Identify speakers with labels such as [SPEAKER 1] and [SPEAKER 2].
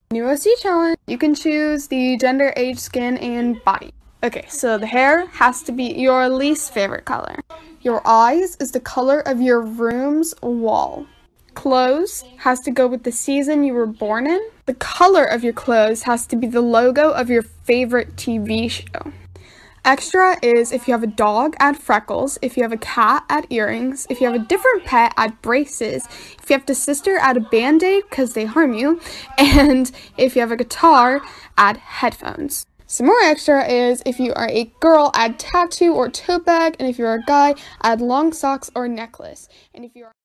[SPEAKER 1] New OC challenge. You can choose the gender, age, skin, and body. Okay, so the hair has to be your least favorite color. Your eyes is the color of your room's wall. Clothes has to go with the season you were born in. The color of your clothes has to be the logo of your favorite TV show. Extra is if you have a dog, add freckles. If you have a cat, add earrings. If you have a different pet, add braces. If you have a sister, add a band-aid because they harm you. And if you have a guitar, add headphones. Some more extra is if you are a girl, add tattoo or tote bag. And if you're a guy, add long socks or necklace. And if you are